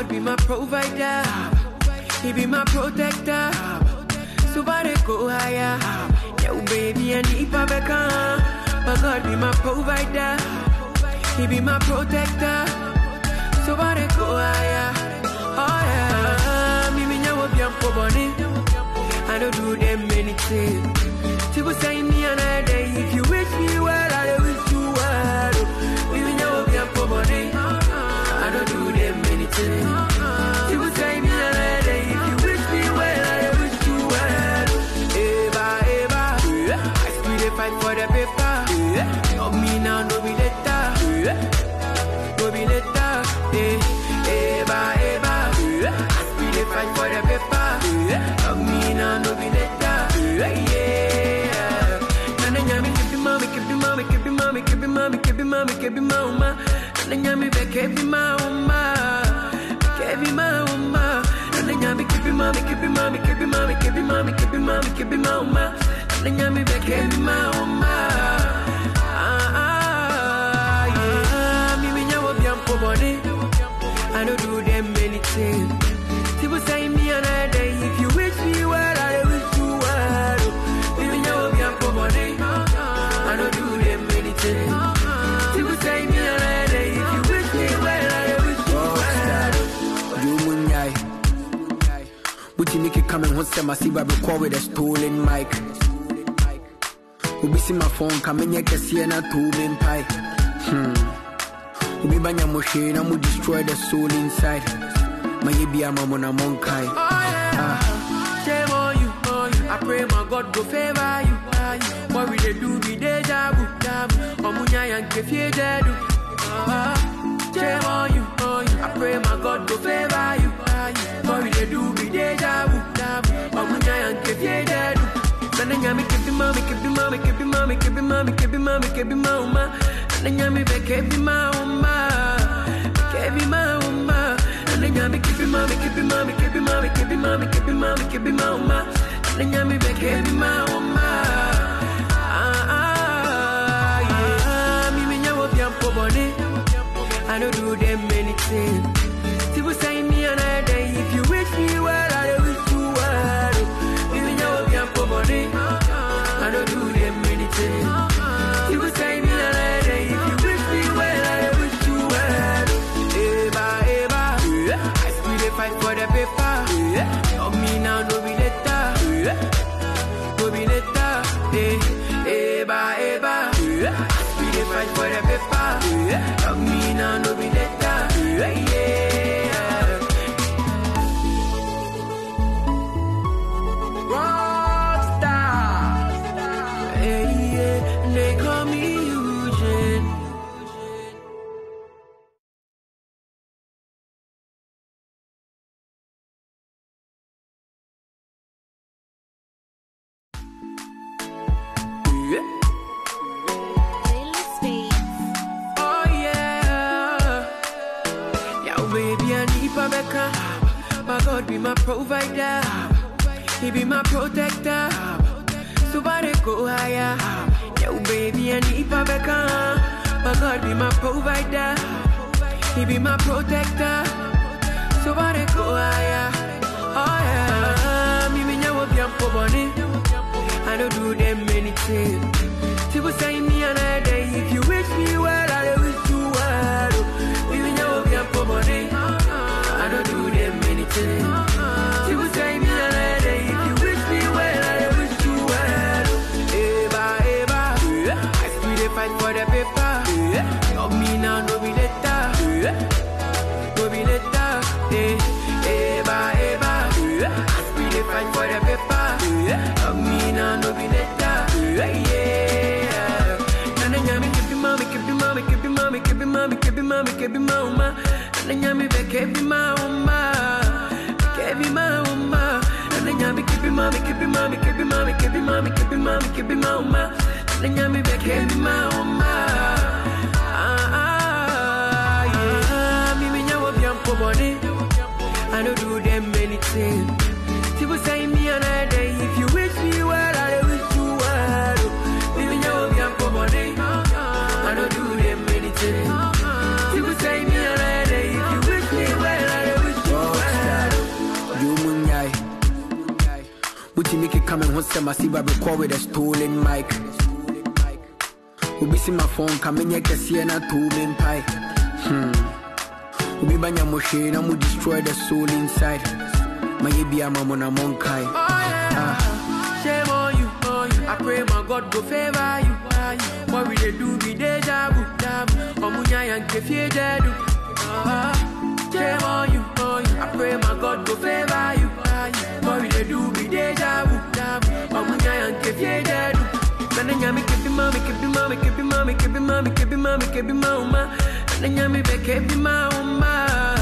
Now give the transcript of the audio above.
God be my provider. He be my protector. So body go higher. Yo, baby, I need Pabeka. My God be my provider. He be my protector. So body go higher. Oh yeah. Me nyawo biampo boni. I don't do them anything. People say me another day. If you wish me well, I wish you well. Me nyawo biampo boni. I don't do them anything. People say me another day. If you wish me well, I wish you well. Eva, Eva, I still dey fight for the paper. Of me now, no be later. No be later. Eva, Eva, I still dey fight for the paper. Of me now, no be later. Yeah. Nana nyami kebi mama, kebi mama, kebi mama, kebi mama, kebi mama, kebi mama. Nana nyami be kebi mama, kebi mama. Nana nyami kebi mama, kebi mama, kebi mama, kebi mama, kebi mama, kebi mama. Nana nyami be kebi mama. Me nyawo biampo boni. I don't do them anything. People say me another day. If you wish me well, I wish you well. Me nyawo biampo boni. I don't do them anything. People say me another day. If you wish me well, I wish you well. You munyai. But you make it come and once I see I record with a stolen mic. Ubi see my phone coming here can see na two main pie. Ubi banya moshe na mu destroy the soul inside. My baby I'm on a monkai. Shame on you, I pray my God go favor you. What we they do be deja vu. Omunya yanke fie dedu. Shame on you, I pray my God go favor you. What we they do be deja vu. Omunya yanke fie dedu. Nana nyami kebi mama, kebi mama, kebi mama, kebi mama, kebi mama, kebi mama. Nana nyami be kebi mama, kebi mama. Nana nyami kebi mama, kebi mama, kebi mama, kebi mama, kebi mama, kebi mama. Nana nyami be kebi mama. Me nyawo biampo boni. I don't do them anything. People say me another day. If you wish me well, I wish you well. Me nyawo biampo boni. I don't do them anything. People say me another day. If you wish me well, I wish you well. Eva, Eva, I still dey fight for the paper. Of me now, no be later. No be later. Eva, Eva, I still dey fight for the paper. Of me now, no be later. Yeah. Rockstar. Yeah. They call me Eugene. Oh yeah. Yeah, baby, I need Pabeka. My God be my provider. He be my protector. So body go higher. Yo, baby, I need Pabeka. My God be my provider. He be my protector. So body go higher. Oh yeah. Me nyawo biampo boni. I don't do them anything. People say me another day. If you wish me well, I wish you well. Me nyawo biampo boni. I don't do them anything. People say me another day. If you wish me well, I wish you well. Eva, Eva, I still dey fight for the paper. Of me now, no be later. No be later. Eva, Eva, I still dey fight for the paper. Of me now, no be later. Yeah. Nana nyami kebi mama, kebi mama, kebi mama, kebi mama, kebi mama, kebi mama. Nana nyami be kebi mama, kebi mama. Nana nyami kebi mama, kebi mama, kebi mama, kebi mama, kebi mama, kebi mama. Nana nyami be kebi mama. Me nyawo biampo boni. I don't do them anything. People say me another day. If you wish me well, I wish you well. Me nyawo biampo boni. I don't do them anything. People say me another day. If you wish me well, I wish Which make it come and once I see I record with a stolen mic. Ubi see my phone coming here, can see a 2 main pie. Ubi banya machine, I will destroy the soul inside. My baby, I'm on a monkai. Shame on you, I pray my God go favor you. What will they do? Be deja vu, Omunya and Kefie Dedu. Shame on you, I pray my God go favor you. What will they do? Be deja vu, Omunya and Kefie Dedu. Nanyami kebi mama, kebi mama, kebi mama, kebi mama, kebi mama, kebi mama. Nanyami be kebi mama.